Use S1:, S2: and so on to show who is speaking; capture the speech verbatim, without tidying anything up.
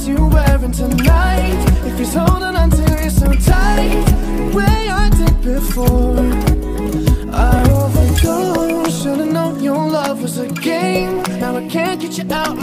S1: you wearing tonight? If he's holding on to you so tight, the way I did before, I overdosed. Should've known your love was a game. Now I can't get you out.